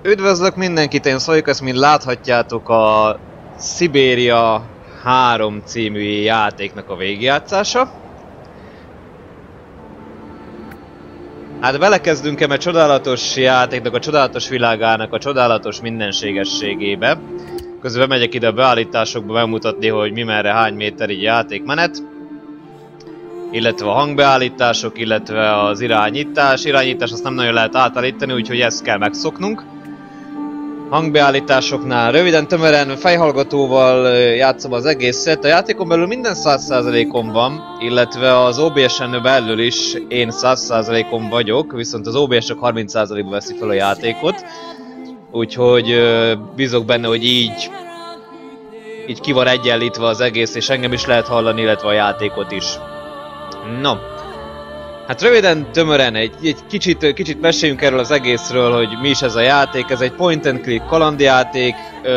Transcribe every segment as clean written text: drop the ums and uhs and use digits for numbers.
Üdvözlök mindenkit, én Szoljuk, mint láthatjátok a Siberia 3 című játéknak a végigjátszása. Hát belekezdünk egy csodálatos játéknak, a csodálatos világának, a csodálatos mindenségességébe. Közben megyek ide a beállításokba bemutatni, hogy mi merre hány méter így játékmenet. Illetve a hangbeállítások, illetve az irányítás. Irányítás azt nem nagyon lehet átállítani, úgyhogy ezt kell megszoknunk. Hangbeállításoknál röviden, tömören, fejhallgatóval játszom az egészet. A játékon belül minden 100%-on van, illetve az OBS-en belül is én 100%-on vagyok, viszont az OBS csak 30%-ba veszi fel a játékot. Úgyhogy bízok benne, hogy így ki van egyenlítve az egész, és engem is lehet hallani, illetve a játékot is. No. Hát röviden, tömören egy kicsit meséljünk erről az egészről, hogy mi is ez a játék. Ez egy point and click kalandjáték,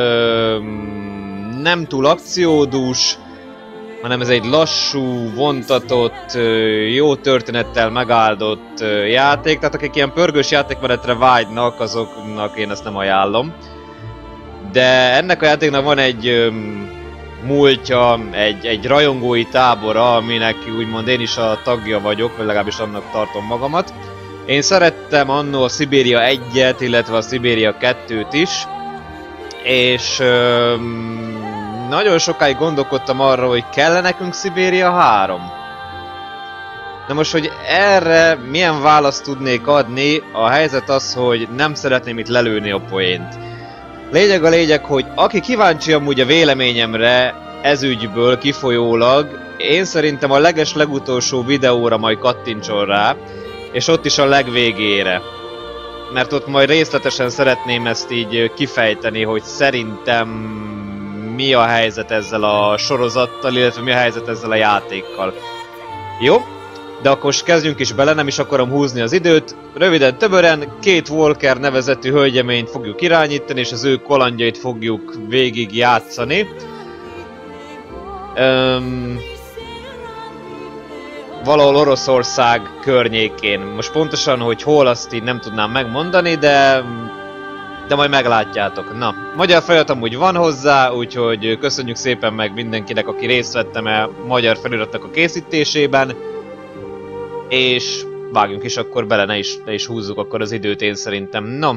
nem túl akciódús, hanem ez egy lassú, vontatott, jó történettel megáldott játék. Tehát akik ilyen pörgős játékmenetre vágynak, azoknak én ezt nem ajánlom. De ennek a játéknak van egy múltja, egy rajongói tábora, aminek úgymond én is a tagja vagyok, vagy legalábbis annak tartom magamat. Én szerettem annó a Siberia 1-et, illetve a Siberia 2-t is, és nagyon sokáig gondolkodtam arra, hogy kell nekünk Siberia 3. Na most, hogy erre milyen választ tudnék adni, a helyzet az, hogy nem szeretném itt lelőni a poént. Lényeg a lényeg, hogy aki kíváncsi amúgy a véleményemre ezügyből kifolyólag, én szerintem a legutolsó videóra majd kattintson rá, és ott is a legvégére. Mert ott majd részletesen szeretném ezt így kifejteni, hogy szerintem mi a helyzet ezzel a sorozattal, illetve mi a helyzet ezzel a játékkal. Jó? De akkor most kezdjünk is bele, nem is akarom húzni az időt. Röviden, töbören, két Walker nevezetű hölgyeményt fogjuk irányítani, és az ő kalandjait fogjuk végig játszani. Valahol Oroszország környékén. Most pontosan, hogy hol, azt így nem tudnám megmondani, de majd meglátjátok. Na, magyar felirat amúgy van hozzá, úgyhogy köszönjük szépen meg mindenkinek, aki részt vettem a magyar feliratnak a készítésében. És vágjunk is akkor bele, ne is húzzuk akkor az időt én szerintem. No.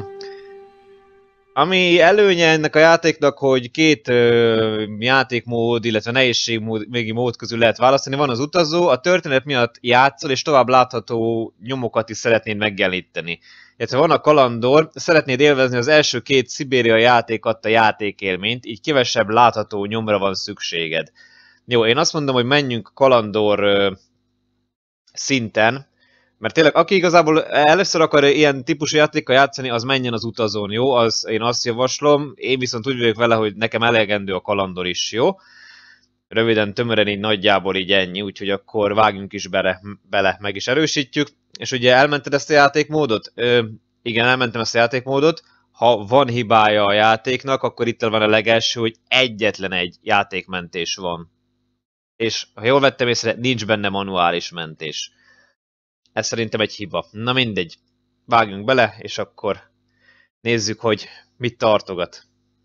Ami előnye ennek a játéknak, hogy két játékmód, illetve nehézségmódi mód közül lehet választani. Van az utazó, a történet miatt játszol, és tovább látható nyomokat is szeretnéd megjeleníteni. Illetve van a kalandor, szeretnéd élvezni az első két Siberia játék adta játékélményt, így kevesebb látható nyomra van szükséged. Jó, én azt mondom, hogy menjünk kalandor szinten, mert tényleg aki igazából először akar ilyen típusú játékkal játszani, az menjen az utazón, jó? Én azt javaslom, én viszont úgy vagyok vele, hogy nekem elegendő a kalandor is, jó? Röviden, tömören így nagyjából így ennyi, úgyhogy akkor vágjunk is bele, meg is erősítjük. És ugye elmented ezt a játékmódot? Igen, elmentem ezt a játékmódot. Ha van hibája a játéknak, akkor itt van a legelső, hogy egyetlen egy játékmentés van. És ha jól vettem észre, nincs benne manuális mentés. Ez szerintem egy hiba. Na mindegy. Vágjunk bele, és akkor nézzük, hogy mit tartogat.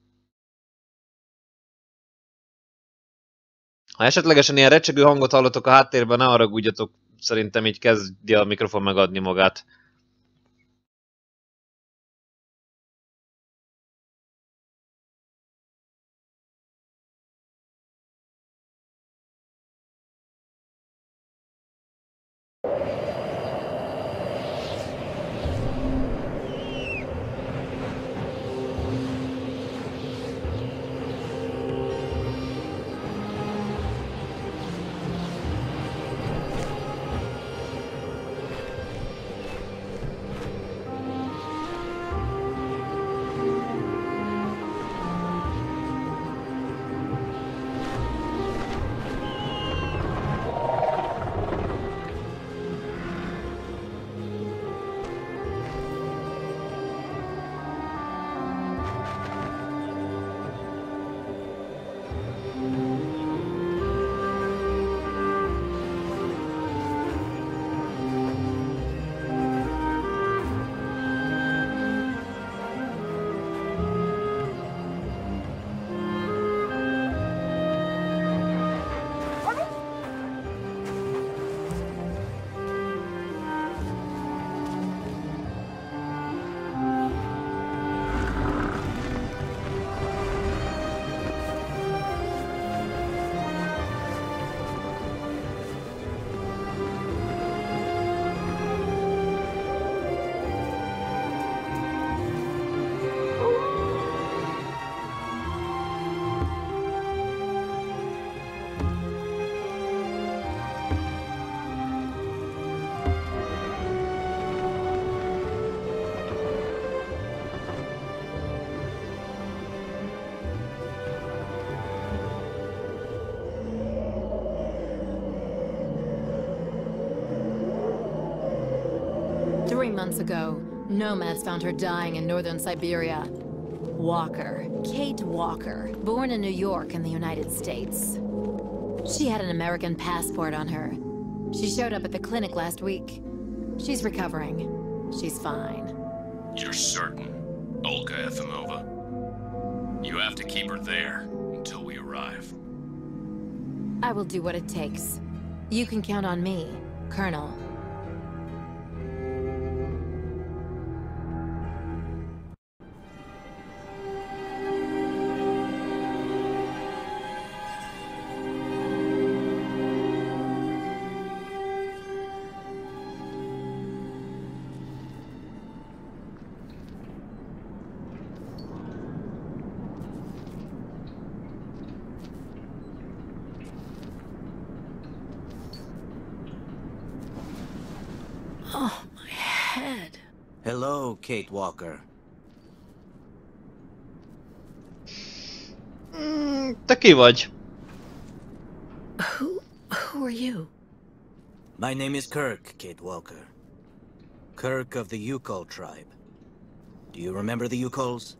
Ha esetlegesen ilyen recsegő hangot hallotok a háttérben, ne haragudjatok, szerintem így kezdi a mikrofon megadni magát. 3 months ago, nomads found her dying in northern Siberia. Walker. Kate Walker. Born in New York in the United States. She had an American passport on her. She showed up at the clinic last week. She's recovering. She's fine. You're certain, Olga Efimova? You have to keep her there until we arrive. I will do what it takes. You can count on me, Colonel. Oh, my head. Hello, Kate Walker. Te ki vagy? Who are you? My name is Kirk, Kate Walker. Kirk of the Yukol tribe. Do you remember the Yukols?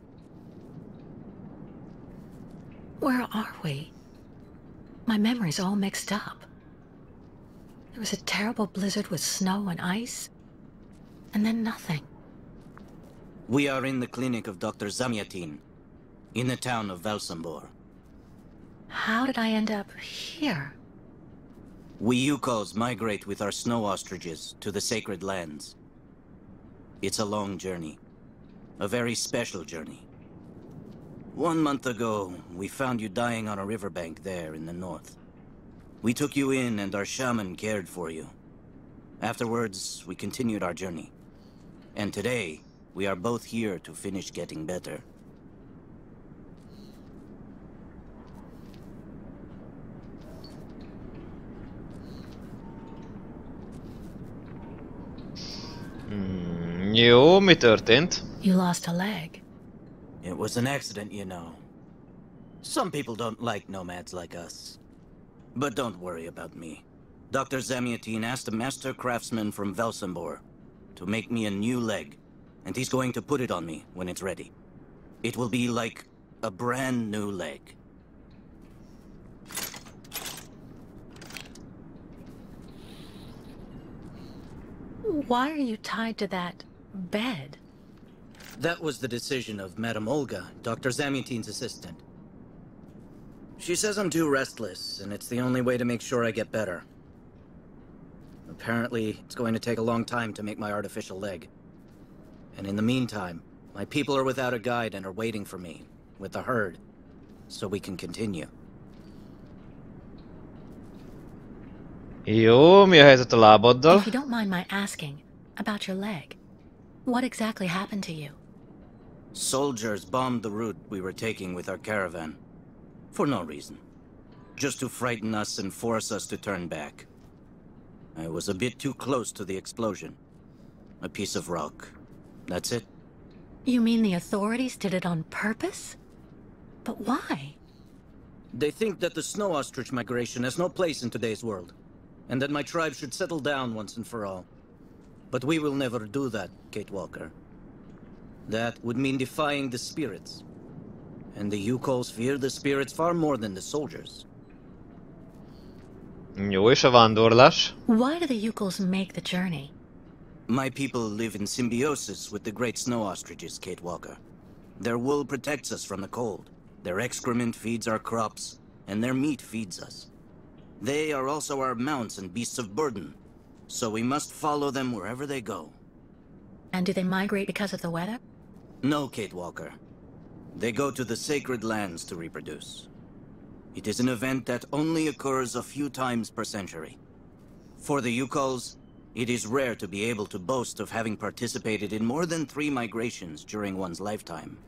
Where are we? My memory's all mixed up. There was a terrible blizzard with snow and ice, and then nothing. We are in the clinic of Dr. Zamyatin, in the town of Valsambor. How did I end up here? We Yukols migrate with our snow ostriches to the sacred lands. It's a long journey. A very special journey. 1 month ago, we found you dying on a riverbank there in the north. We took you in and our shaman cared for you. Afterwards, we continued our journey. And today, we are both here to finish getting better. Jó, mi történt? You lost a leg. It was an accident, you know. Some people don't like nomads like us. But don't worry about me. Dr. Zamyatin asked a master craftsman from Valsambor to make me a new leg, and he's going to put it on me when it's ready. It will be like a brand new leg. Why are you tied to that bed? That was the decision of Madame Olga, Dr. Zamyatin's assistant. She says I'm too restless, and it's the only way to make sure I get better. Apparently, it's going to take a long time to make my artificial leg. And in the meantime, my people are without a guide and are waiting for me, with the herd, so we can continue. Jó, mi a helyzet a lábaddal? If you don't mind my asking about your leg, what exactly happened to you? Soldiers bombed the route we were taking with our caravan. For no reason. Just to frighten us and force us to turn back. I was a bit too close to the explosion. A piece of rock. That's it. You mean the authorities did it on purpose? But why? They think that the snow ostrich migration has no place in today's world, and that my tribe should settle down once and for all. But we will never do that, Kate Walker. That would mean defying the spirits. And the Yukols fear the spirits far more than the soldiers. Jó, és a vándorlás? Why do the Yukols make the journey? My people live in symbiosis with the great snow ostriches, Kate Walker. Their wool protects us from the cold. Their excrement feeds our crops, and their meat feeds us. They are also our mounts and beasts of burden, so we must follow them wherever they go. And do they migrate because of the weather? No, Kate Walker. They go to the sacred lands to reproduce. It is an event that only occurs a few times per century. For the Yukols, it is rare to be able to boast of having participated in more than 3 migrations during one's lifetime.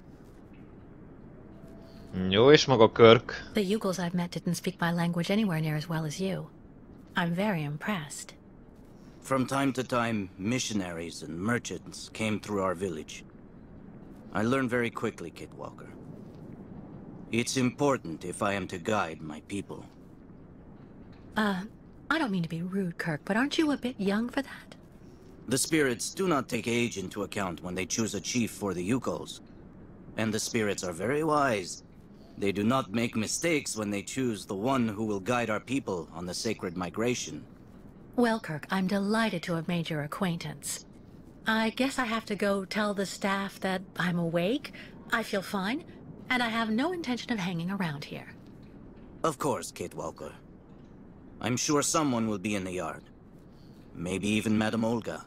Jó, és maga Kirk? The Yukols I've met didn't speak my language anywhere near as well as you. I'm very impressed. From time to time, missionaries and merchants came through our village. I learned very quickly, Kate Walker. It's important if I am to guide my people. I don't mean to be rude, Kirk, but aren't you a bit young for that? The spirits do not take age into account when they choose a chief for the Yukos. And the spirits are very wise. They do not make mistakes when they choose the one who will guide our people on the sacred migration. Well, Kirk, I'm delighted to have made your acquaintance. I guess I have to go tell the staff that I'm awake, I feel fine, and I have no intention of hanging around here. Of course, Kate Walker. I'm sure someone will be in the yard. Maybe even Madame Olga.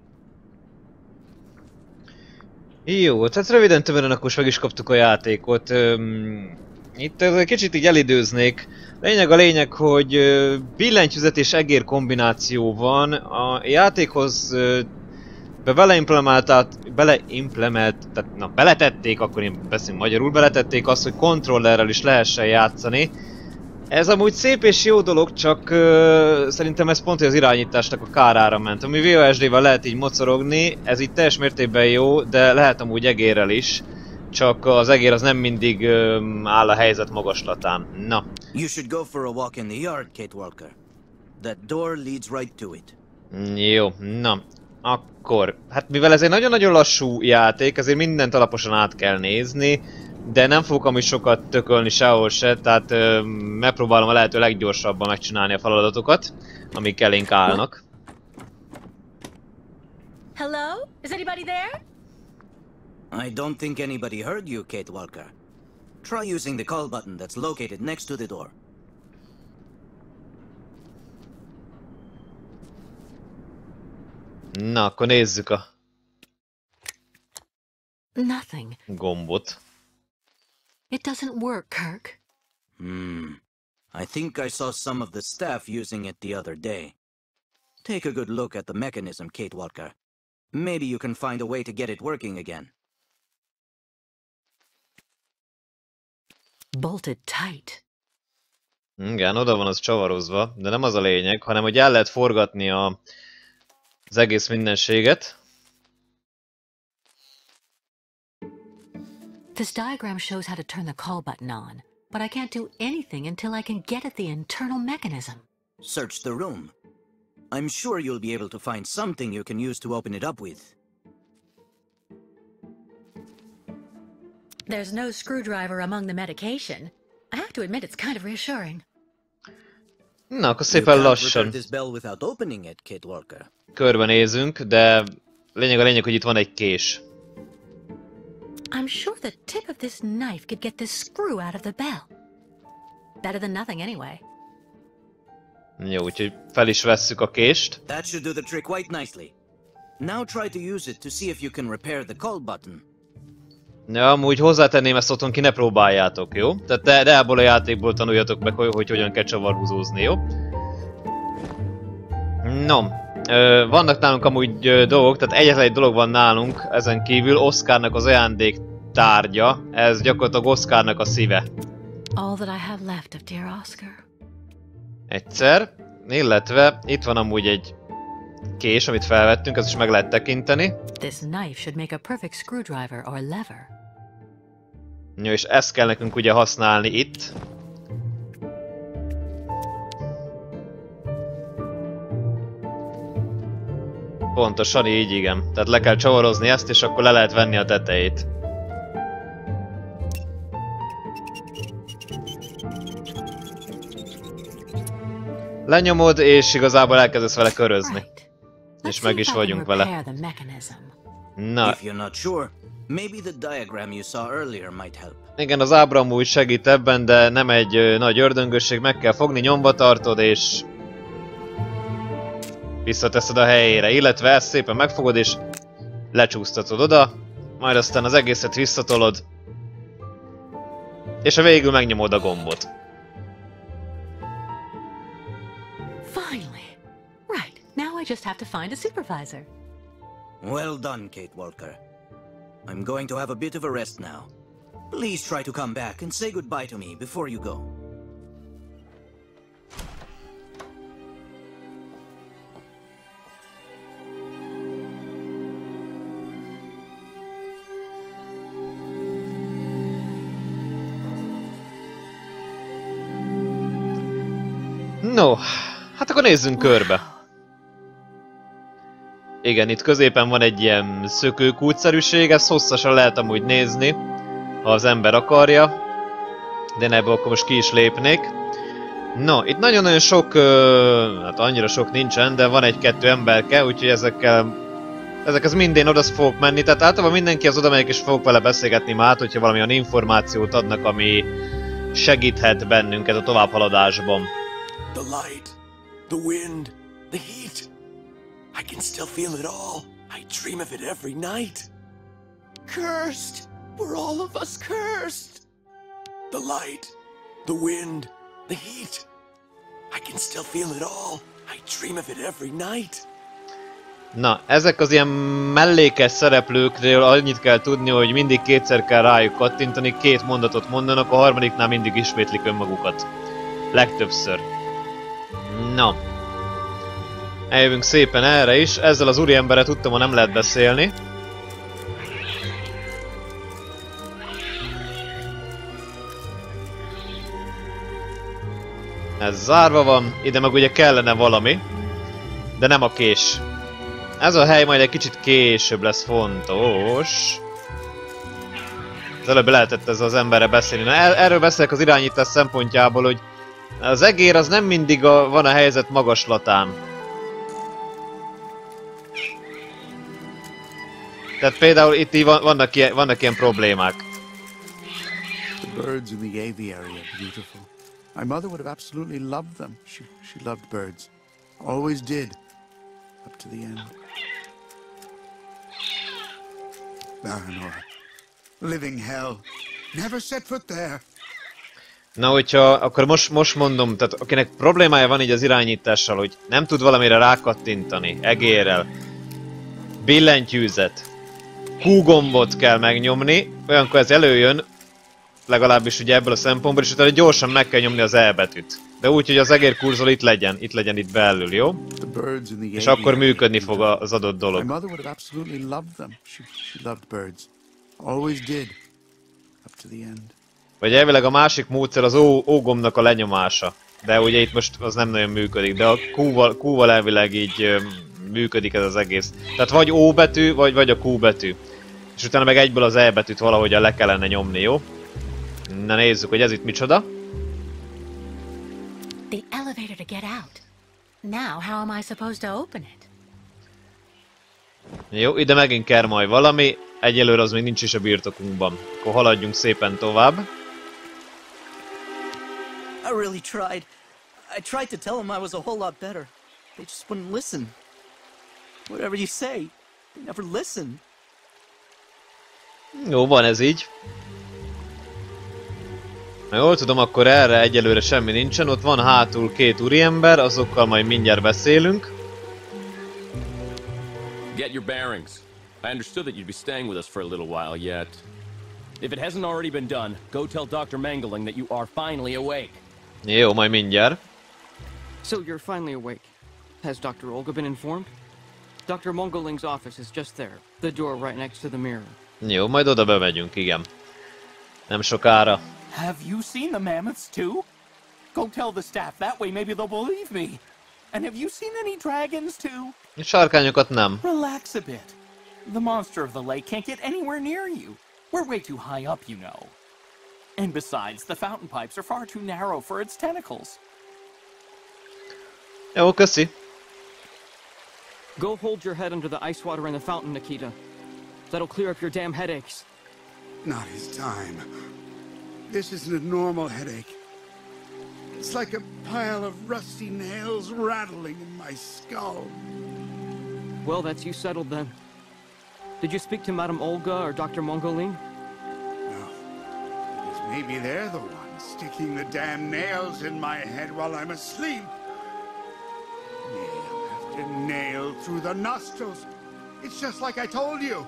Jó, tehát röviden tömören akkor meg is kaptuk a játékot. Itt egy kicsit így elidőznék. A lényeg, hogy billentyűzet és egér kombináció van. A játékhoz beletették, akkor én beszélünk magyarul, beletették azt, hogy kontrollerrel is lehessen játszani. Ez amúgy szép és jó dolog, csak szerintem ez pont az irányításnak a kárára ment. Ami VOSD-vel lehet így mocorogni, ez így teljes mértékben jó, de lehet amúgy egérrel is. Csak az egér az nem mindig áll a helyzet magaslatán. Na. You should go for a walk in the yard, Kate Walker. That door leads right to it. Jó, na. Akkor, hát mivel ez egy nagyon-nagyon lassú játék, ezért mindent alaposan át kell nézni. De nem fogok amúgy sokat tökölni sehol se, tehát megpróbálom a lehető leggyorsabban megcsinálni a feladatokat, amik elénk állnak. Hello? Is anybody there? I don't think anybody heard you, Kate Walker. Try using the call button that's located next to the door. Na, akkor nézzük a Nothing. gombot. It doesn't work, Kirk. I think I saw some of the staff using it the other day. Take a good look at the mechanism, Kate Walker. Maybe you can find a way to get it working again. Bolted tight. Igen, oda van az csavarozva, de nem az a lényeg, hanem hogy el lehet forgatni az egész mindenséget. This diagram shows how to turn the call button on, but I can't do anything until I can get at the internal mechanism. Search the room. I'm sure you'll be able to find something you can use to open it up with. There's no screwdriver among the medication. I have to admit it's kind of reassuring. Na, akkor szépen lassan This bell without opening it, Kate Walker. körbenézünk, de lényeg, hogy itt van egy kés. I'm sure the tip of this knife could get this screw out of the bell. Better than nothing anyway. Jó, úgyhogy fel is vesszük a kést. That should do the trick quite nicely. Now try to use it to see if you can repair the call button. Ja, amúgy hozzátenném ezt otthon ki, ne próbáljátok, jó? Tehát de ebből a játékból tanuljatok meg, hogy hogyan kell csavarhúzózni, jó? No, vannak nálunk amúgy dolgok, tehát egyetlen egy dolog van nálunk, ezen kívül Oscarnak az ajándék tárgya, ez gyakorlatilag Oscarnak a szíve. All that I have left of dear Oscar. Egyszer, illetve itt van amúgy egy kés, amit felvettünk, ezt is meg lehet tekinteni. This knife should make a perfect screwdriver or lever. Jó, és ezt kell nekünk ugye használni itt. Pontosan így, igen. Tehát le kell csavarozni ezt, és akkor le lehet venni a tetejét. Lenyomod, és igazából elkezdesz vele körözni. És meg is vagyunk vele. Na. If you're not sure, maybe the diagram you saw earlier might help. Igen, az ábra amúgy segít ebben, de nem egy nagy ördöngösség, meg kell fogni, nyomba tartod, és visszateszed a helyére, illetve ezt szépen megfogod, és lecsúsztatod oda, majd aztán az egészet visszatolod, és a végül megnyomod a gombot. Finally. Right, now I just have to find a supervisor. Well done, Kate Walker. I'm going to have a bit of a rest now. Please try to come back and say goodbye to me before you go. No, hát akkor nézzünk körbe. Igen, itt középen van egy ilyen szökőkútszerűség, ezt hosszasan lehet amúgy nézni, ha az ember akarja. De én ebből akkor most ki is lépnék. No, itt nagyon-nagyon sok, hát annyira sok nincsen, de van egy-kettő emberke, úgyhogy ezekhez mindén oda fogok menni, tehát általában mindenki az oda megyek és fogok vele beszélgetni már, hogyha valamilyen információt adnak, ami segíthet bennünket a továbbhaladásban. The light, the wind, the heat. I can still feel it all. I dream of it every night. Cursed! We're all of us cursed! The light, the wind, the heat. I can still feel it all. I dream of it every night. Na, ezek az ilyen mellékes szereplőkről annyit kell tudni, hogy mindig kétszer kell rájuk kattintani, 2 mondatot mondanak, a harmadiknál mindig ismétlik önmagukat. Legtöbbször. Na. Eljövünk szépen erre is, ezzel az úriemberrel tudtam, hogy nem lehet beszélni. Ez zárva van, ide meg ugye kellene valami, de nem a kés. Ez a hely majd egy kicsit később lesz fontos. Az előbb lehetett ez az emberre beszélni. Na, erről beszélek az irányítás szempontjából, hogy az egér az nem mindig van a helyzet magaslatán. Tehát például itt vannak ilyen problémák. The birds in the aviary are beautiful. My mother would have absolutely loved them. She loved birds. Always did. Up to the end. Baranora. Living hell. Never set foot there. Na, hogyha, akkor most mondom, tehát akinek problémája van így az irányítással, hogy nem tud valamire rákattintani, egérrel, billentyűzet, Q gombot kell megnyomni, olyankor ez előjön, legalábbis ugye ebből a szempontból, és utána gyorsan meg kell nyomni az E betűt. De úgy, hogy az egérkurzor itt legyen itt belül, jó? És akkor működni fog az adott dolog. Vagy elvileg a másik módszer az O gombnak a lenyomása. De ugye itt most az nem nagyon működik, de a Q-val elvileg így működik ez az egész. Tehát vagy O betű, vagy a Q betű. És utána meg egyből az E betűt valahogyan le kellene nyomni, jó? Na nézzük, hogy ez itt micsoda. The elevator to get out. Now, how am I supposed to open it? Jó, ide megint kell majd valami. Egyelőre az még nincs is a birtokunkban. Akkor haladjunk szépen tovább. I really tried. I tried to tell them I was a whole lot better. They just wouldn't listen. Whatever you say, they never listen. Jó, van ez így. Ha jól tudom, akkor erre egyelőre semmi nincsen. Ott van hátul 2 úriember, azokkal majd mindjárt beszélünk. Get your bearings. I understood that you'd be staying with us for a little while yet. If it hasn't already been done, go tell Dr. Mangeling that you are finally awake. Jó, majd mindjárt. So you're finally awake. Has Dr. Olga been informed? Dr. Mangeling's office is just there. The door right next to the mirror. Jó, majd oda bemegyünk, igen. Nem sokára. Have you seen the mammoths too? Go tell the staff, that way maybe they'll believe me. And have you seen any dragons too? Sárkányokat nem. Relax a bit. The monster of the lake can't get anywhere near you. We're way too high up, you know. And besides, the fountain pipes are far too narrow for its tentacles. Jó, köszi. Go hold your head under the ice water in the fountain, Nikita. That'll clear up your damn headaches. Not his time. This isn't a normal headache. It's like a pile of rusty nails rattling in my skull. Well, that's you settled then. Did you speak to Madame Olga or Dr. Mangeling? No. Because maybe they're the ones sticking the damn nails in my head while I'm asleep. Nail after nail through the nostrils. It's just like I told you.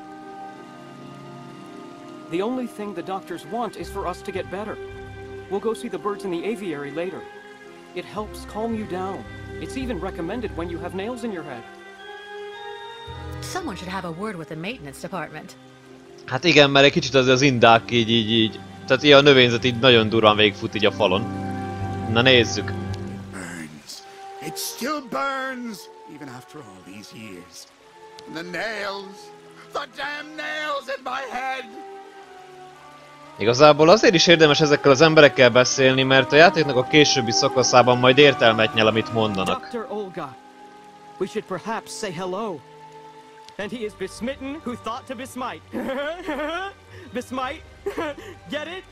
The only thing the doctors want is for us to get better. We'll go see the birds in the aviary later. It helps calm you down. It's even recommended when you have nails in your head. Someone should have a word with the maintenance department. Hát igen, mert egy kicsit az indák így. Tehát ilyen a növényzet így nagyon durván végigfut így a falon. Na nézzük. Burns. It still burns, even after all these years. The nails! The damn nails in my head! Igazából azért is érdemes ezekkel az emberekkel beszélni, mert a játéknak a későbbi szakaszában majd értelmet nyel, amit mondanak. Dr. Olga, we should perhaps say hello. And he is besmitten who thought to besmite. Besmite? Get it?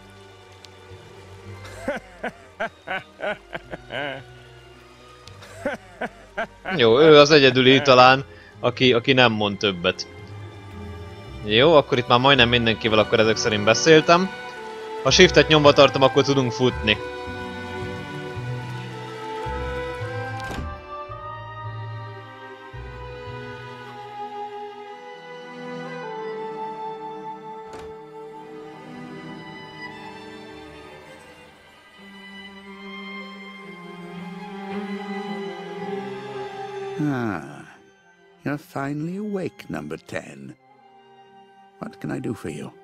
Jó, ő az egyedüli talán, aki nem mond többet. Jó, akkor itt már majdnem mindenkivel akkor ezek szerint beszéltem. Ha shiftet nyomva tartom, akkor tudunk futni. You're finally awake, number 10. What can I do for you?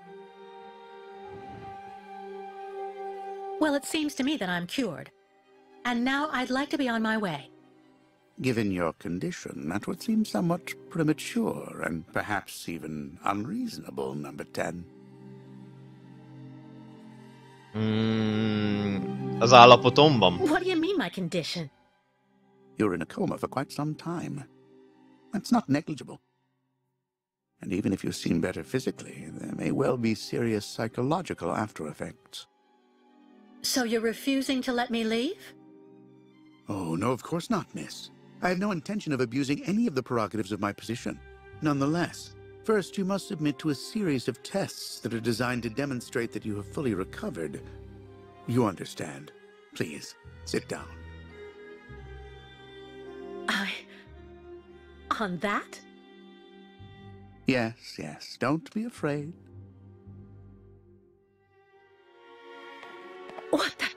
Well, it seems to me that I'm cured. And now I'd like to be on my way. Given your condition, that would seem somewhat premature and perhaps even unreasonable, number 10. Az állapotomban? What do you mean, my condition? You're in a coma for quite some time. That's not negligible. And even if you seem better physically, there may well be serious psychological after effects. So you're refusing to let me leave? Oh, no, of course not, miss. I have no intention of abusing any of the prerogatives of my position. Nonetheless, first you must submit to a series of tests that are designed to demonstrate that you have fully recovered. You understand. Please, sit down. On that? Yes, yes, don't be afraid. What the?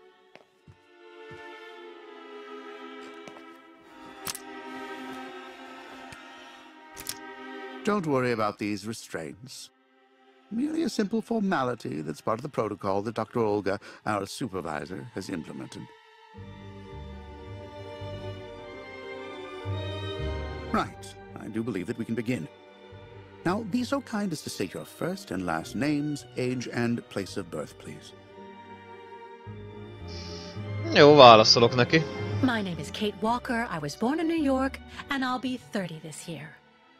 Don't worry about these restraints. Merely a simple formality that's part of the protocol that Dr. Olga, our supervisor, has implemented. Right. I do believe that we can begin. Now, be so kind as to state your first and last names, age, and place of birth, please. Jó, válaszolok neki. My name is Kate Walker. I was born in New York, and I'll be 30 this year.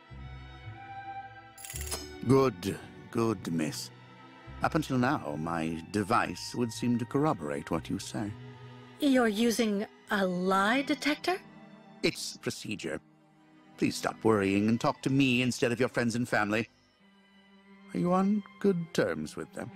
Good, miss. Up until now, my device would seem to corroborate what you say. You're using a lie detector? It's procedure. Please stop worrying and talk to me instead of your friends and family. Are you on good terms with them?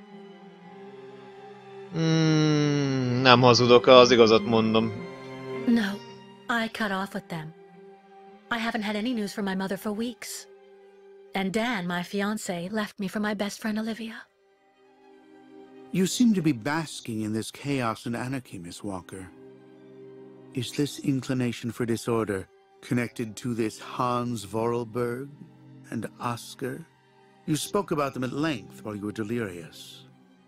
Nem hazudok, az igazat mondom. No, I cut off with them. I haven't had any news from my mother for weeks. And Dan, my fiancé, left me for my best friend Olivia. You seem to be basking in this chaos and anarchy, Miss Walker. Is this inclination for disorder connected to this Hans Vorarlberg and Oscar? You spoke about them at length while you were delirious.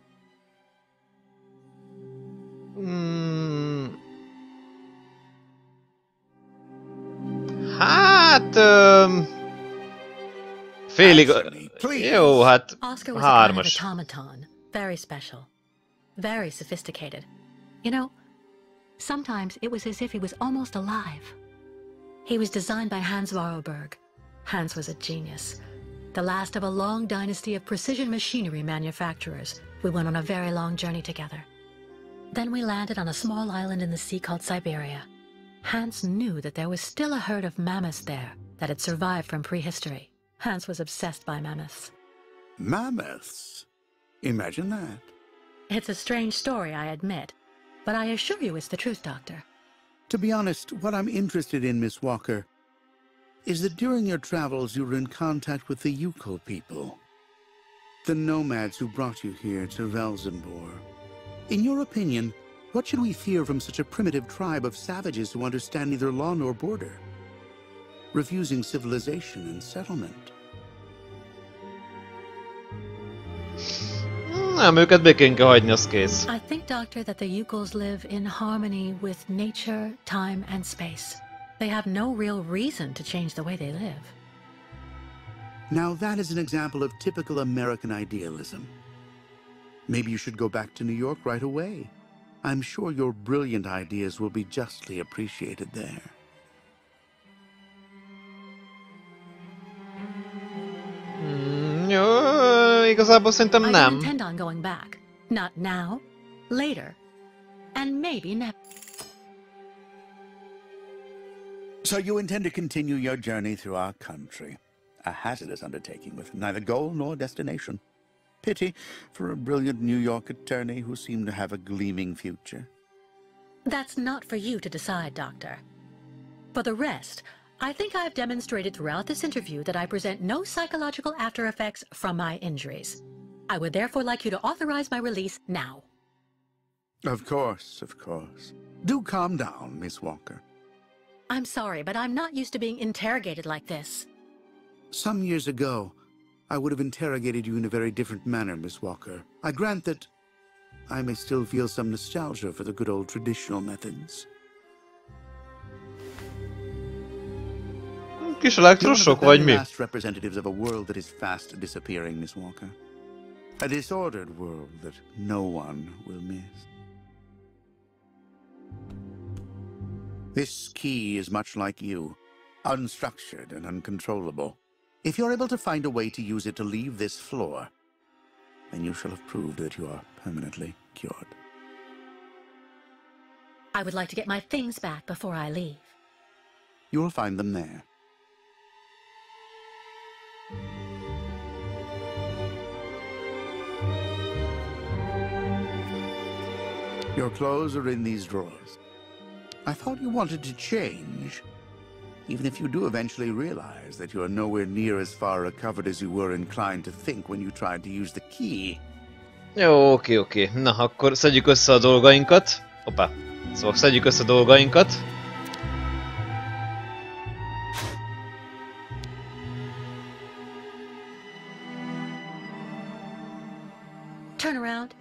Hát... félig... Jó, hát... Oscar was a kind of automaton. Very special. Very sophisticated. You know, sometimes it was as if he was almost alive. He was designed by Hans Vorarlberg. Hans was a genius. The last of a long dynasty of precision machinery manufacturers. We went on a very long journey together. Then we landed on a small island in the sea called Siberia. Hans knew that there was still a herd of mammoths there that had survived from prehistory. Hans was obsessed by mammoths. Mammoths? Imagine that. It's a strange story, I admit. But I assure you it's the truth, Doctor. To be honest, what I'm interested in, Miss Walker, is that during your travels you were in contact with the Yukon people. The nomads who brought you here to Velzenbor. In your opinion, what should we fear from such a primitive tribe of savages who understand neither law nor border? Refusing civilization and settlement. Nem, őket békén kell hagyni, az kész. I think, Doctor, that the Yukols live in harmony with nature, time, and space. they have no real reason to change the way they live. Now that is an example of typical American idealism. Maybe you should go back to New York right away. I'm sure your brilliant ideas will be justly appreciated there. Jó, igazából szerintem I nem. don't intend on going back. Not now, later, and maybe never. So you intend to continue your journey through our country. A hazardous undertaking with neither goal nor destination. Pity for a brilliant New York attorney who seemed to have a gleaming future. That's not for you to decide, Doctor. For the rest, I think I've demonstrated throughout this interview that I present no psychological after effects from my injuries. I would therefore like you to authorize my release now. Of course, of course. Do calm down, Miss Walker. I'm sorry, but I'm not used to being interrogated like this. Some years ago, I would have interrogated you in a very different manner, Miss Walker. I grant that I may still feel some nostalgia for the good old traditional methods. Kis elektrosok vagy mi? Last representatives of a world that is fast disappearing, Miss Walker. A disordered world that no one will miss. This key is much like you, unstructured and uncontrollable. If you're able to find a way to use it to leave this floor, then you shall have proved that you are permanently cured. I would like to get my things back before I leave. You will find them there. Your clothes are in these drawers. I thought you wanted to change. Even if you do eventually realize that you are nowhere near as far recovered as you were inclined to think when you tried to use the key. Jó, oké. Na, akkor szedjük össze a dolgainkat. Hoppá. Szóval szedjük össze a dolgainkat. Turn around.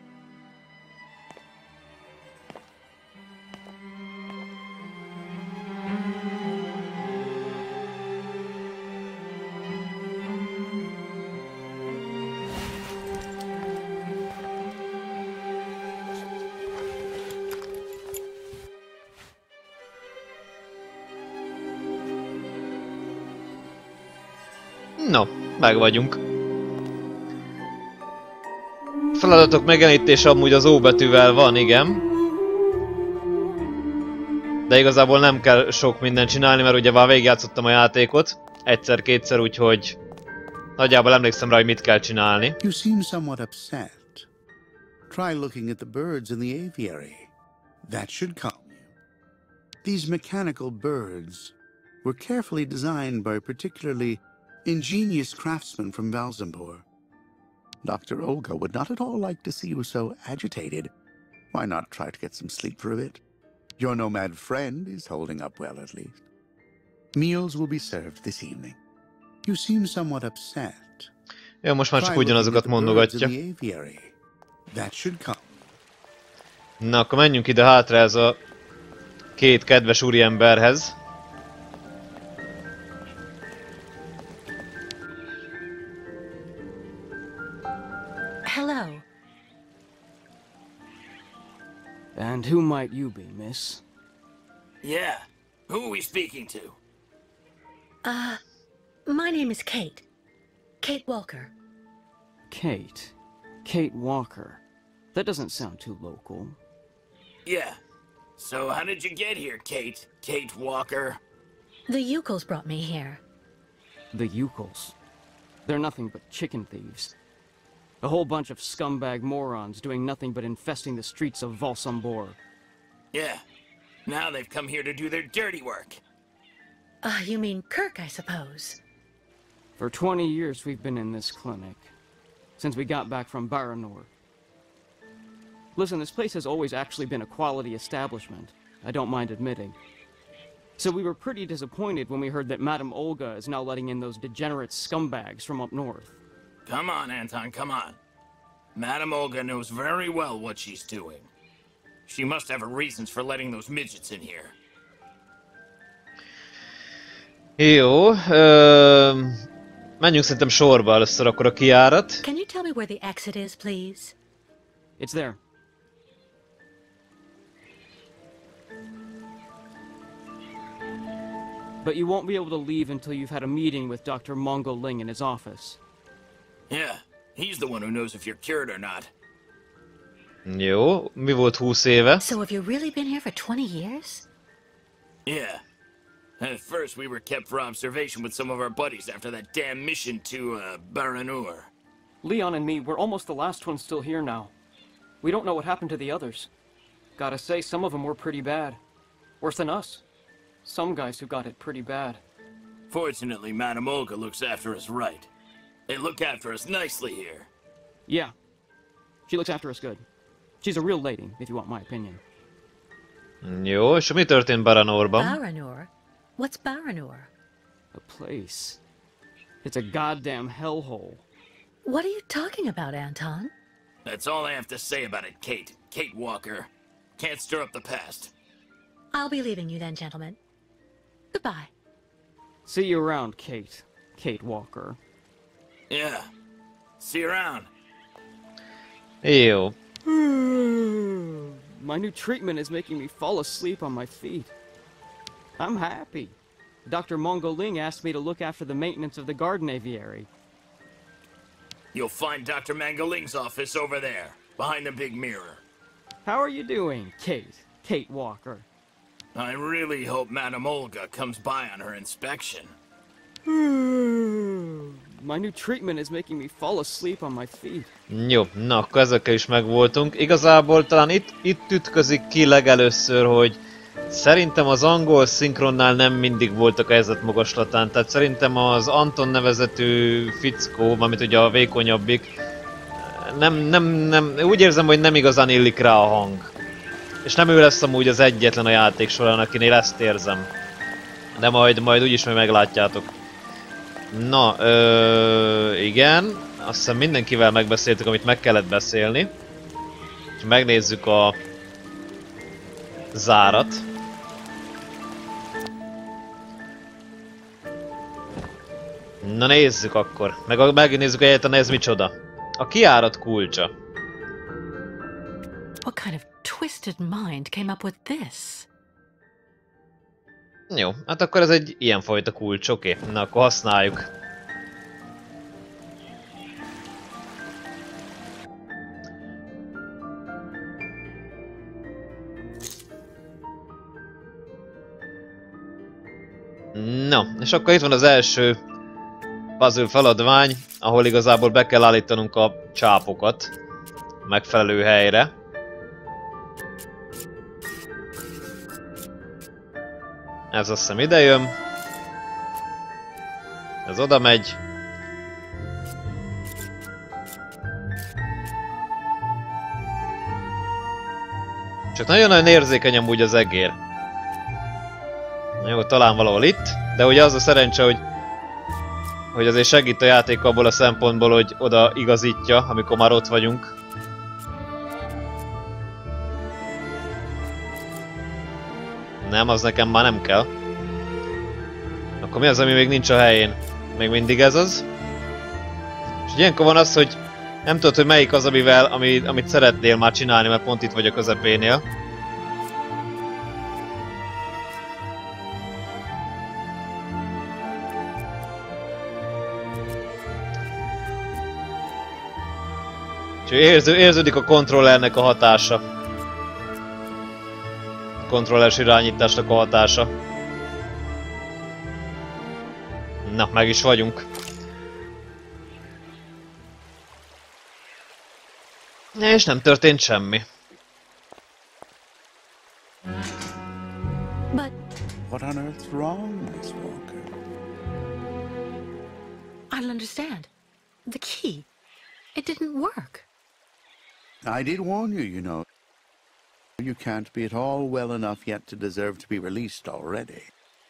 No, meg vagyunk. Feladatok megjelenítése amúgy az O betűvel van, igen. De igazából nem kell sok mindent csinálni, mert ugye már végigjátszottam a játékot. Egyszer-kétszer, úgyhogy nagyjából emlékszem rá, hogy mit kell csinálni. You seem somewhat upset. Try looking at the birds in the aviary. That should calm you. These mechanical birds were carefully designed by a particularly ingenious craftsman from Valzambor. Dr. Olga would not at all like to see you so agitated. Why not try to get some sleep for a bit? Your nomad friend is holding up well, at least. Meals will be served this evening. You seem somewhat upset. Jó, most már csak ugyanazokat mondogatja. That should come. Na, akkor menjünk ide hátra ez a két kedves úriemberhez. Hello. And who might you be, miss? Yeah. Who are we speaking to? My name is Kate. Kate Walker. Kate. Kate Walker. That doesn't sound too local. Yeah. So how did you get here, Kate? Kate Walker? The Yukos brought me here. The Yukos. They're nothing but chicken thieves. A whole bunch of scumbag morons doing nothing but infesting the streets of Valsambor. Yeah. Now they've come here to do their dirty work. You mean Kirk, I suppose. For 20 years we've been in this clinic. Since we got back from Baranor. Listen, this place has always actually been a quality establishment. I don't mind admitting. So we were pretty disappointed when we heard that Madame Olga is now letting in those degenerate scumbags from up north. Come on, Anton, come on. Madame Olga knows very well what she's doing. She must have her reasons for letting those midgets in here. Jó, menjünk szerintem sorba először akkor a kijárat. Can you tell me where the exit is, please? It's there. But you won't be able to leave until you've had a meeting with Dr. Mongol Ling in his office. Yeah, he's the one who knows if you're cured or not. Jó, mi volt 20 éve? So have you really been here for 20 years? Yeah. At first, we were kept for observation with some of our buddies after that damn mission to, Baranur. Leon and me, we're almost the last ones still here now. We don't know what happened to the others. Gotta say, some of them were pretty bad. Worse than us. Some guys who got it pretty bad. Fortunately, Madame Olga looks after us right. They look after us nicely here. Yeah. She looks after us good. She's a real lady, if you want my opinion. Jó, és mi történt Baranorban? Baranur? What's Baranur? A place. It's a goddamn hellhole. What are you talking about, Anton? That's all I have to say about it, Kate. Kate Walker. Can't stir up the past. I'll be leaving you then, gentlemen. Goodbye. See you around, Kate. Kate Walker. Yeah. See you around. Jó. My new treatment is making me fall asleep on my feet. I'm happy. Dr. Mongol Ling asked me to look after the maintenance of the garden aviary. You'll find Dr. Mangoling's office over there, behind the big mirror. How are you doing, Kate? Kate Walker. I really hope Madame Olga comes by on her inspection. My new treatment is making me fall asleep on my feet. Jó, na akkor ezekkel is megvoltunk. Igazából talán itt ütközik ki legelőször, hogy szerintem az angol szinkronnál nem mindig voltak a helyzet magaslatán. Tehát szerintem az Anton nevezetű fickó, amit ugye a vékonyabbik, úgy érzem, hogy nem igazán illik rá a hang. És nem ő lesz amúgy az egyetlen a játék során, akinél ezt érzem. De majd úgyis majd meglátjátok. Na, igen. Azt hiszem mindenkivel megbeszéltük, amit meg kellett beszélni. És megnézzük a zárat. Na nézzük akkor. Megnézzük egyáltalán ez micsoda. A kijárat kulcsa. What kind of twisted mind came up with this? Jó, hát akkor ez egy ilyenfajta kulcs, oké. Na akkor használjuk. No, és akkor itt van az első puzzle feladvány, ahol igazából be kell állítanunk a csápokat megfelelő helyre. Ez azt hiszem ide jön. Ez oda megy. Csak nagyon-nagyon érzékeny amúgy az egér. Jó, talán valahol itt, de ugye az a szerencse, hogy azért segít a játék abból a szempontból, hogy oda igazítja, amikor már ott vagyunk. Nem, az nekem már nem kell. Akkor mi az, ami még nincs a helyén? Még mindig ez az. És ilyenkor van az, hogy nem tudod, hogy melyik az, amit szeretnél már csinálni, mert pont itt vagy a közepénél. És érződik a kontrollernek a hatása. A kontrollers irányításnak a hatása. Na, meg is vagyunk. És nem történt semmi. But What on earth's wrong, Miss Walker? I don't understand. The key. It didn't work. I did warn you, you know. You can't be at all well enough yet to deserve to be released already.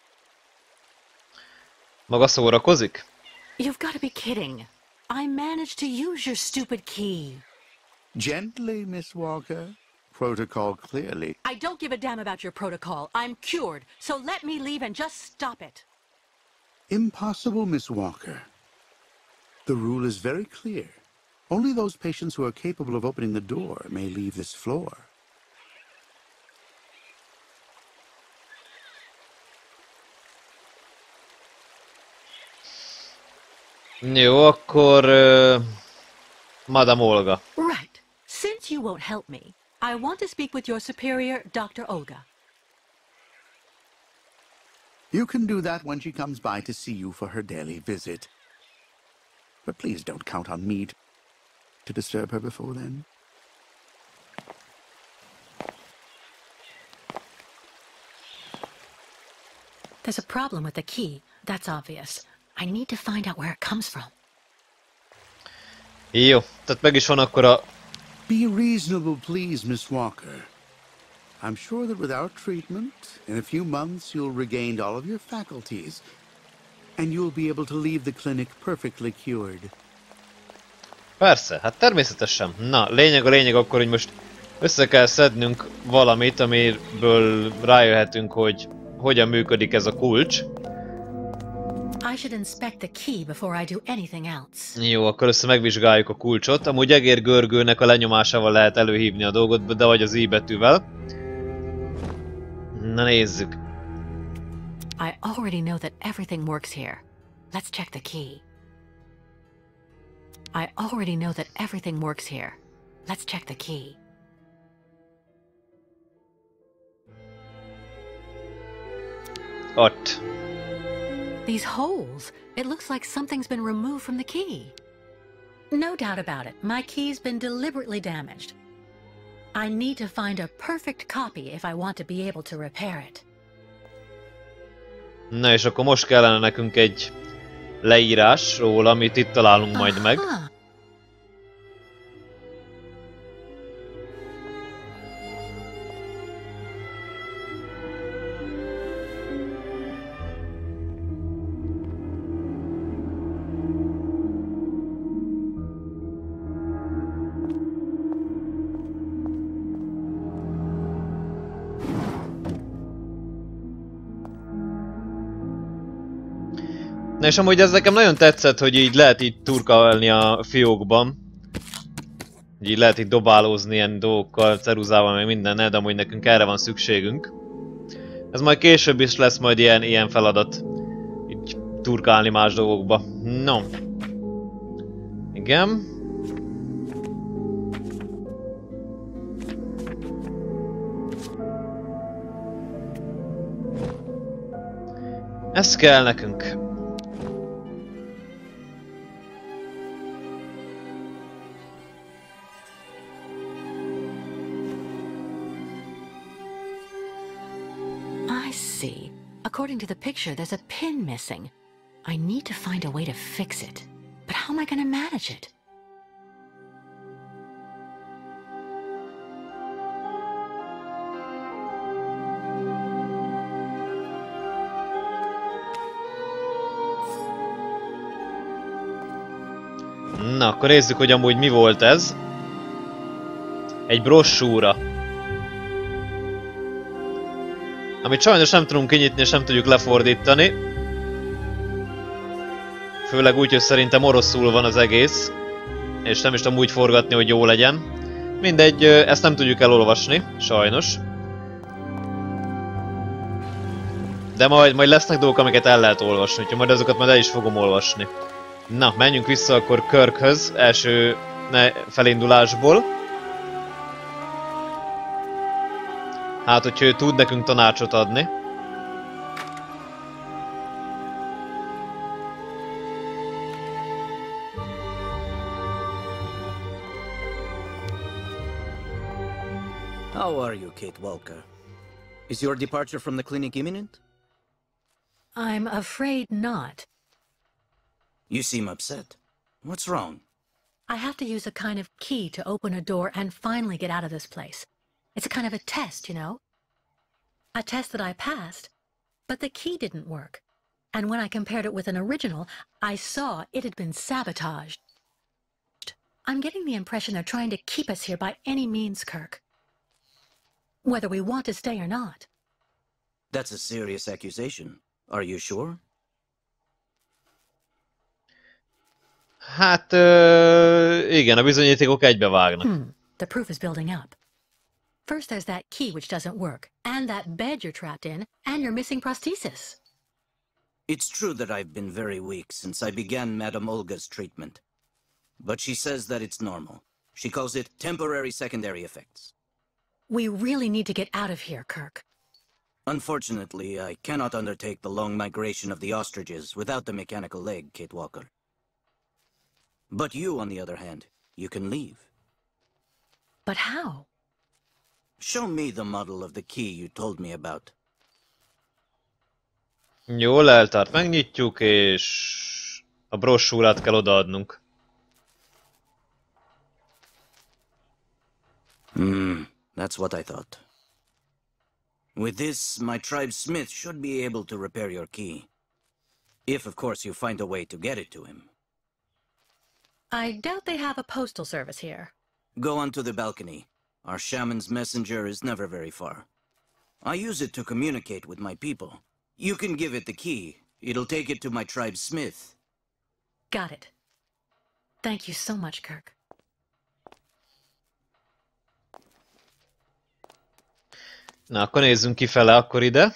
Maga szórakozik? You've got to be kidding. I managed to use your stupid key. Gently, Miss Walker. Protocol clearly. I don't give a damn about your protocol. I'm cured, so let me leave and just stop it. Impossible, Miss Walker. The rule is very clear. Only those patients who are capable of opening the door may leave this floor. Jó, akkor... Madame Olga. Right. Since you won't help me, I want to speak with your superior, Dr. Olga. You can do that when she comes by to see you for her daily visit. But please don't count on me to disturb her before then. There's a problem with the key, that's obvious. I need to find out where it comes from. Jó, tehát meg is van akkor a... Be reasonable, please, Miss Walker. I'm sure that with our treatment, in a few months you'll regain all of your faculties, and you'll be able to leave the clinic perfectly cured. Persze, hát természetesen. Na, lényeg a lényeg akkor, hogy most össze kell szednünk valamit, amiből rájöhetünk, hogy hogyan működik ez a kulcs. I should inspect the key before I do anything else. Jó, akkor össze megvizsgáljuk a kulcsot. Amúgy egérgörgőnek a lenyomásával lehet előhívni a dolgot, de vagy az I betűvel. Na nézzük. I already know that everything works here. Let's check the key. I already know that everything works here. Let's check the key. Ott. These holes. It looks like something's been removed from the key. No doubt about it. My key's been deliberately damaged. I need to find a perfect copy if I want to be able to repair it. Na és akkor most kellene nekünk egy leírás róla, amit itt találunk majd meg. Na és amúgy ez nekem nagyon tetszett, hogy így lehet így turkálni a fiókban. Így lehet így dobálózni ilyen dolgokkal, ceruzával, meg mindennel, de amúgy nekünk erre van szükségünk. Ez majd később is lesz majd ilyen feladat. Így turkálni más dolgokba. No. Igen. Ez kell nekünk. According to the picture, there's a pin missing. I need to find a way to fix it. But how am I going to manage it? Na, akkor nézzük, hogy amúgy mi volt ez. Egy brossúra. Amit sajnos nem tudunk kinyitni és nem tudjuk lefordítani. Főleg úgy, hogy szerintem oroszul van az egész. És nem is tudom úgy forgatni, hogy jó legyen. Mindegy, ezt nem tudjuk elolvasni, sajnos. De majd lesznek dolgok, amiket el lehet olvasni, úgyhogy majd azokat majd el is fogom olvasni. Na, menjünk vissza akkor Kirkhöz, első felindulásból. Hát, hogyha ő tud nekünk tanácsot adni. How are you, Kate Walker? Is your departure from the clinic imminent? I'm afraid not. You seem upset. What's wrong? I have to use a kind of key to open a door and finally get out of this place. It's a kind of a test, you know? A test that I passed, but the key didn't work. And when I compared it with an original, I saw it had been sabotaged. I'm getting the impression they're trying to keep us here by any means, Kirk. Whether we want to stay or not. That's a serious accusation. Are you sure? Hát, igen, a bizonyítékok egybevágnak. The proof is building up. First there's that key which doesn't work, and that bed you're trapped in, and your missing prosthesis. It's true that I've been very weak since I began Madame Olga's treatment. But she says that it's normal. She calls it temporary secondary effects. We really need to get out of here, Kirk. Unfortunately, I cannot undertake the long migration of the ostriches without the mechanical leg, Kate Walker. But you, on the other hand, you can leave. But how? Show me the model of the key you told me about. Jó, leltárt megnyitjuk, és a brossúrát kell odaadnunk. That's what I thought. With this, my tribe's smith should be able to repair your key. If, of course, you find a way to get it to him. I doubt they have a postal service here. Go onto the balcony. Our shaman's messenger is never very far. I use it to communicate with my people. You can give it the key. It'll take it to my tribe's smith. Got it. Thank you so much, Kirk. Na, akkor nézzünk kifele, akkor ide.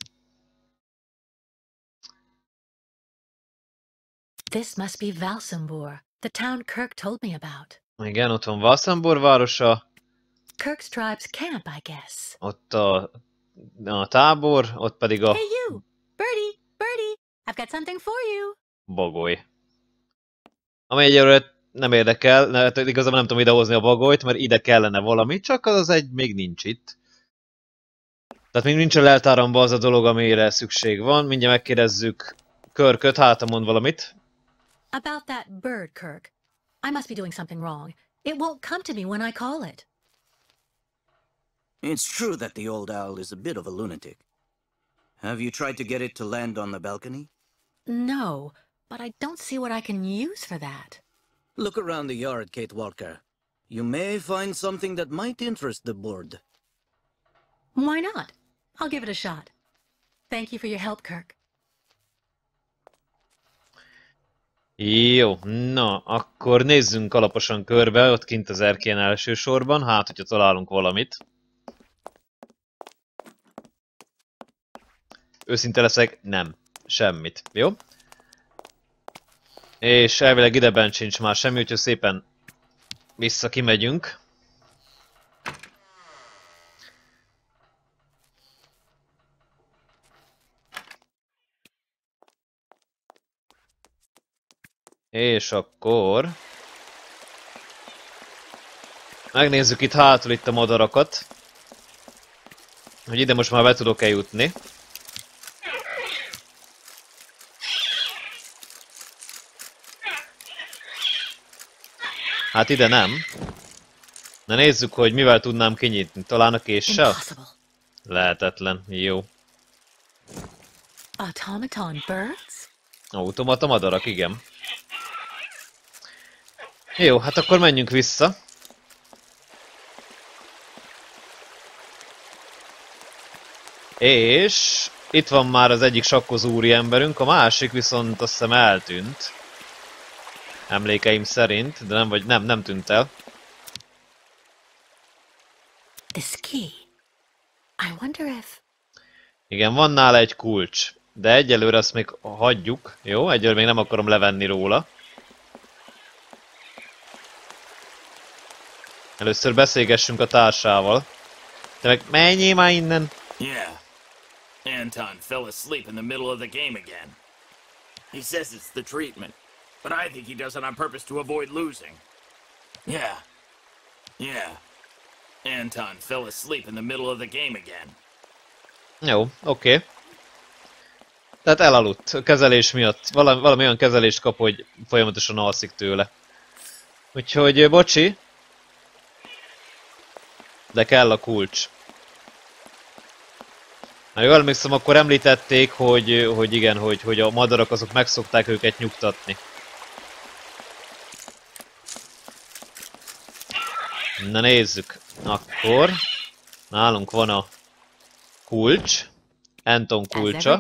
This must be Valsambor, the town Kirk told me about. Igen, ott van Valsambor városa. Kirk's tribe's camp, I guess. Ott a tábor, ott pedig a... Hey you! Birdie! I've got something for you! Bagoly. Ami egyelőre nem érdekel, igazából nem tudom idehozni a bagolyt, mert ide kellene valami, csak az egy még nincs itt. Tehát még nincsen leltáramba az a dolog, amire szükség van. Mindjárt megkérdezzük Kirköt, hát mond valamit. About that bird, Kirk. I must be doing something wrong. It won't come to me when I call it. It's true that the old owl is a bit of a lunatic. Have you tried to get it to land on the balcony? No, but I don't see what I can use for that. Look around the yard, Kate Walker. You may find something that might interest the board. Why not? I'll give it a shot. Thank you for your help, Kirk. Jó, na, akkor nézzünk alaposan körbe, ott kint az erkélyen elsősorban, hát hogyha találunk valamit. Őszinte leszek, nem. Semmit. Jó? És elvileg ideben sincs már semmi, úgyhogy szépen vissza kimegyünk. És akkor... megnézzük itt hátul itt a madarakat. Hogy ide most már be tudok-e jutni. Hát ide nem. Na nézzük, hogy mivel tudnám kinyitni. Talán a késsel? Lehetetlen. Jó. Automaton birds? Automata madarak, igen. Jó, hát akkor menjünk vissza. És itt van már az egyik sakkozó úri emberünk, a másik viszont azt hiszem eltűnt. Emlékeim szerint, de nem tűnt el. This key. I wonder if... Igen, van nála egy kulcs, de egyelőre azt még hagyjuk, jó? Egyelőre még nem akarom levenni róla. Először beszélgessünk a társával. Te meg menjél már innen! Yeah. Anton fell asleep in the middle of the game again. He says it's the treatment, but I think he does it on purpose to avoid losing. Yeah. Anton fell asleep in the middle of the game again. Jó, oké. Tehát elaludt a kezelés miatt. Valami olyan kezelést kap, hogy folyamatosan alszik tőle. Úgyhogy, bocsi. De kell a kulcs. Ha jól emlékszem, akkor említették, hogy igen, hogy a madarak azok meg szokták őket nyugtatni. Na nézzük. Akkor nálunk van a kulcs. Anton kulcsa.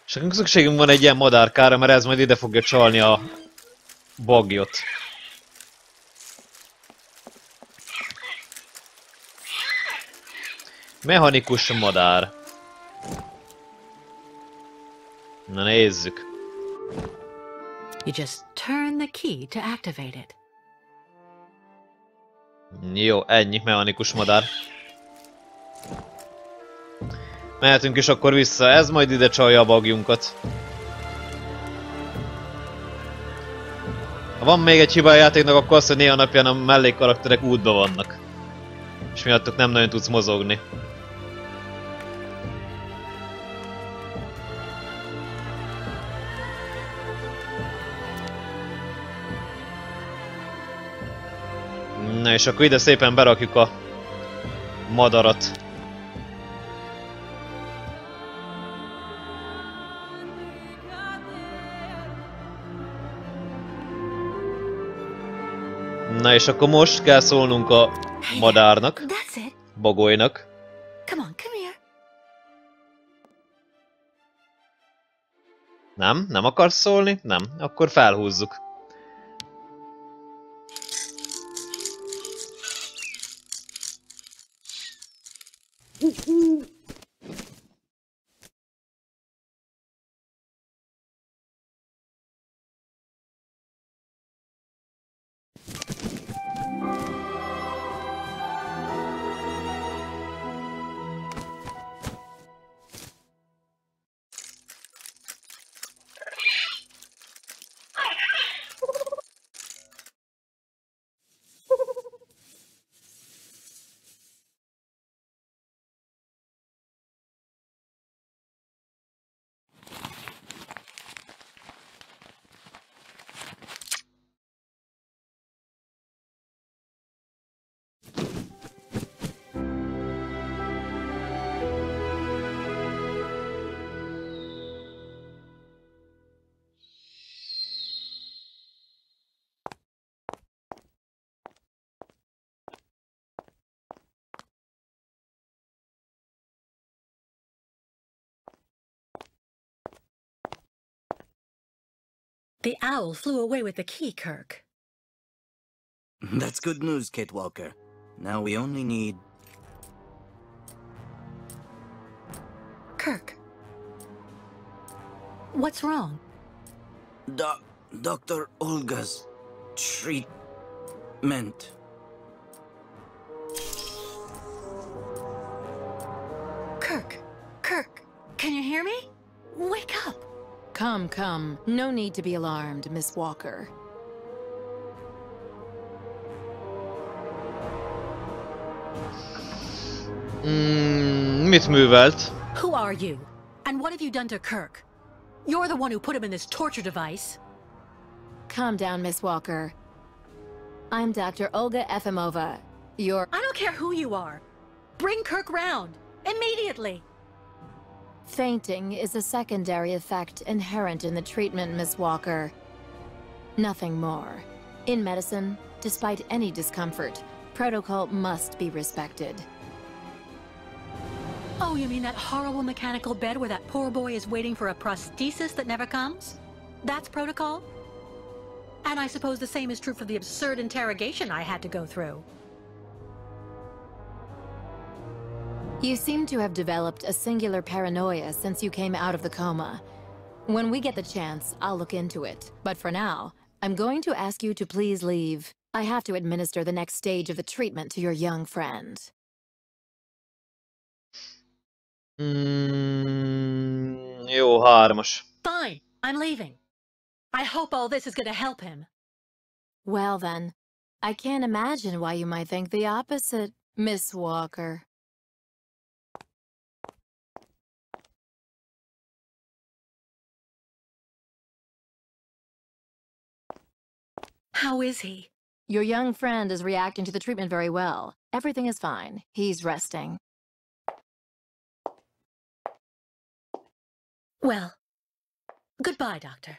És nekünk szükségünk van egy ilyen madárkára, mert ez majd ide fogja csalni a bagyot. Mechanikus madár. Na nézzük. You just turn the key to activate it. Jó, ennyi, mechanikus madár. Mehetünk is akkor vissza, ez majd ide csalja a bagjunkat. Ha van még egy hiba a játéknak, akkor az, hogy néha napján a mellékkarakterek útba vannak. És miattuk nem nagyon tudsz mozogni. Na és akkor ide szépen berakjuk a madarat. Na és akkor most kell szólnunk a madárnak, bagolynak. Come on, come here. Nem akarsz szólni? Nem, akkor felhúzzuk. The owl flew away with the key, Kirk. That's good news, Kate Walker. Now we only need... Kirk. What's wrong? Dr. Olga's treatment. Kirk, can you hear me? Wake up! Come. No need to be alarmed, Miss Walker. Mit művelt? Who are you? And what have you done to Kirk? You're the one who put him in this torture device. Calm down, Miss Walker. I'm Dr. Olga Efimova. I don't care who you are. Bring Kirk round. Immediately. Fainting is a secondary effect inherent in the treatment, Miss Walker. Nothing more. In medicine, despite any discomfort, protocol must be respected. Oh, you mean that horrible mechanical bed where that poor boy is waiting for a prosthesis that never comes? That's protocol? And I suppose the same is true for the absurd interrogation I had to go through. You seem to have developed a singular paranoia since you came out of the coma. When we get the chance, I'll look into it. But for now, I'm going to ask you to please leave. I have to administer the next stage of the treatment to your young friend. Jó, hármas. Fine, I'm leaving. I hope all this is going to help him. Well then, I can't imagine why you might think the opposite, Miss Walker. How is he? Your young friend is reacting to the treatment very well. Everything is fine. He's resting. Well, goodbye, Doctor.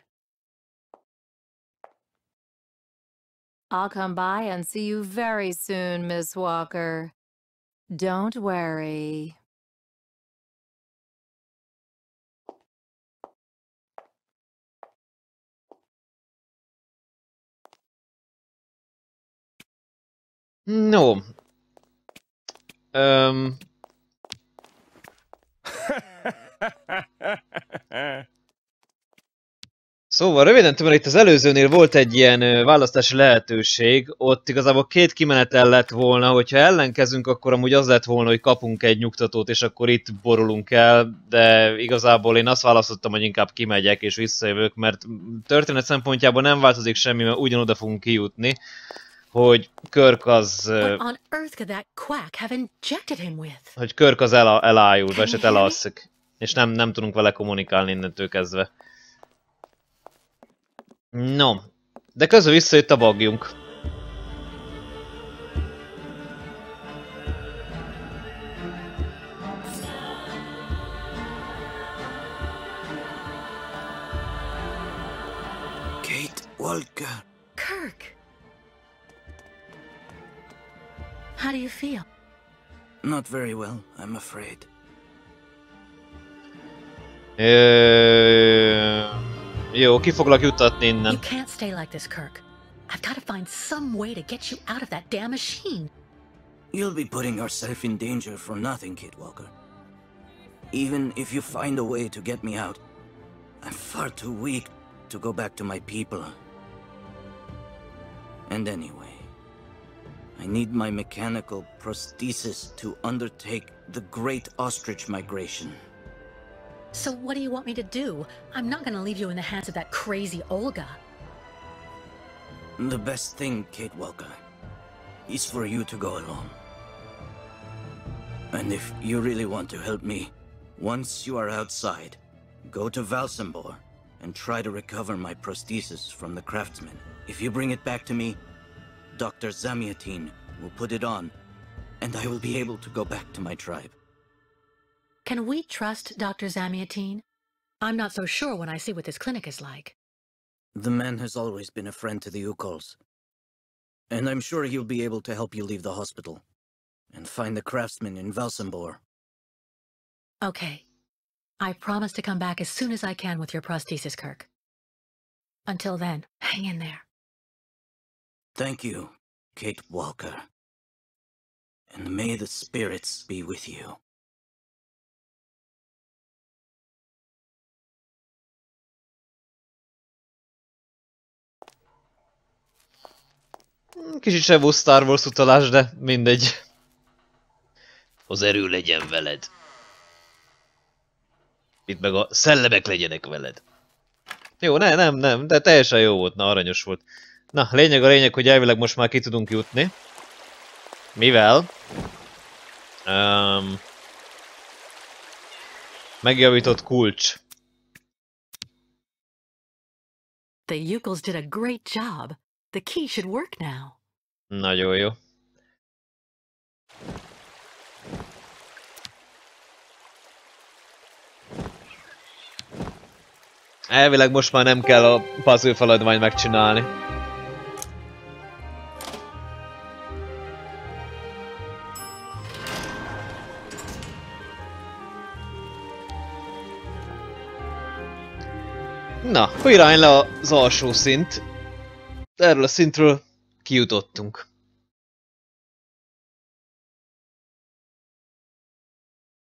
I'll come by and see you very soon, Miss Walker. Don't worry. No. Szóval röviden tudom, itt az előzőnél volt egy ilyen választási lehetőség, ott igazából 2 kimenetel lett volna, hogyha ellenkezünk, akkor amúgy az lett volna, hogy kapunk egy nyugtatót, és akkor itt borulunk el, de igazából én azt választottam, hogy inkább kimegyek és visszajövök, mert történet szempontjából nem változik semmi, mert ugyanoda fogunk kijutni, hogy Kirk az... hogy Kirk az elájul, vagy eset elalszik, és nem tudunk vele kommunikálni innentől kezdve. No, de közben visszajött a bagjunk. Kate Walker. Kirk! How do you feel? Not very well, I'm afraid. Jó, ki foglak juttatni innen. You can't stay like this, Kirk. I've got to find some way to get you out of that damn machine. You'll be putting yourself in danger for nothing, Kate Walker. Even if you find a way to get me out, I'm far too weak to go back to my people. And anyway, I need my mechanical prosthesis to undertake the Great Ostrich Migration. So what do you want me to do? I'm not gonna leave you in the hands of that crazy Olga. The best thing, Kate Walker, is for you to go alone. And if you really want to help me, once you are outside, go to Valsambor and try to recover my prosthesis from the craftsman. If you bring it back to me, Dr. Zamiatin will put it on, and I will be able to go back to my tribe. Can we trust Dr. Zamiatin? I'm not so sure when I see what this clinic is like. The man has always been a friend to the Ukols. And I'm sure he'll be able to help you leave the hospital and find the craftsman in Valsambor. Okay. I promise to come back as soon as I can with your prosthesis, Kirk. Until then, hang in there. Thank you, Kate Walker. And may the spirits be with you. Kicsit sem volt Star Wars utalás, de mindegy. Az erő legyen veled. Itt meg a szellemek legyenek veled. Jó, nem, de teljesen jó volt, na aranyos volt. Na, lényeg a lényeg, hogy elvileg most már ki tudunk jutni. Mivel? Megjavított kulcs. The Ukols did a great job. The key should work now. Nagyon jó. Elvileg most már nem kell a puzzle feladványt megcsinálni. Na, akkor irány le az alsó szint. Erről a szintről kijutottunk.